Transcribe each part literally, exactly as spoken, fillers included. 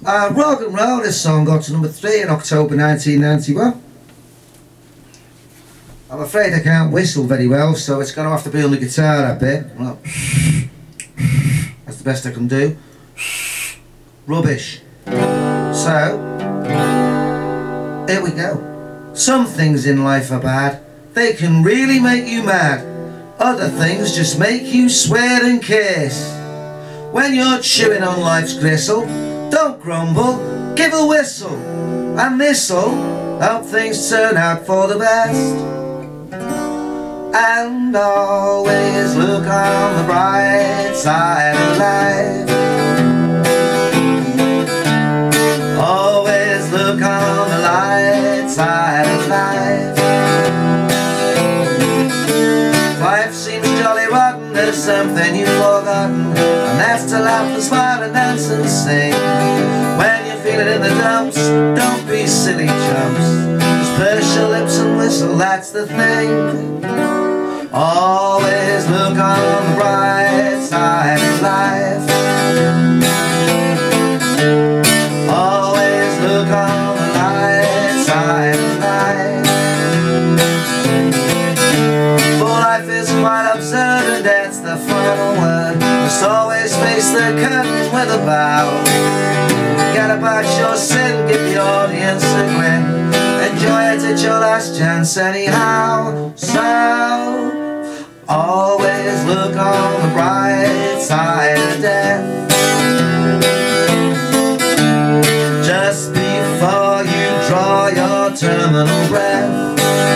Uh, rock and roll, this song got to number three in October nineteen ninety-one. I'm afraid I can't whistle very well, so it's going to have to be on the guitar a bit. Well, that's the best I can do. Rubbish. So, here we go. Some things in life are bad. They can really make you mad. Other things just make you swear and curse. When you're chewing on life's gristle, don't grumble, give a whistle, and this'll help things turn out for the best. And always look on the bright side of life. Always look on the light side of life. Life seems jolly rotten, there's something you've forgotten, and that's to laugh and smile and dance and sing. When you're feeling in the dumps, don't be silly chumps. Just purse your lips and whistle, that's the thing. Always look on the bright side of life. Always look on the light side of life. For life is quite absurd, and that's the final word. Must always face the curtain with a bow. Forget about your sin, give the audience a grin. Enjoy it, it's your last chance anyhow. So always look on the bright side of death. Just before you draw your terminal breath.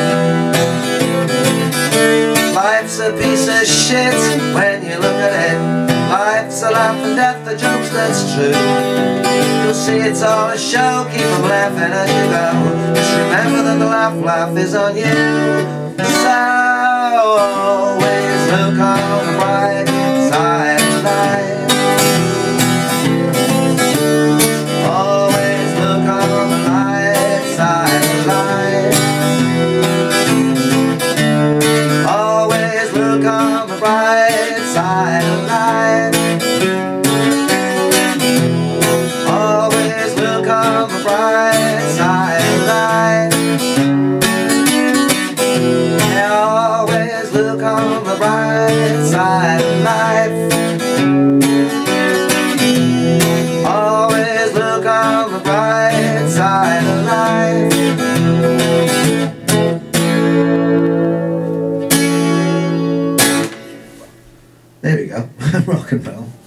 Life's a piece of shit when you look at it. Life's a laugh and death, the jokes, that's true. You'll see it's all a show, keep them laughing as you go. Just remember that the laugh, laugh is on you. So always look on the bright side of life. Always look on the light side of life. Always look on the bright side of life. Always look on the bright side of life. Always look on the bright side of life. Always look on the bright side of life. There we go. Rock and roll.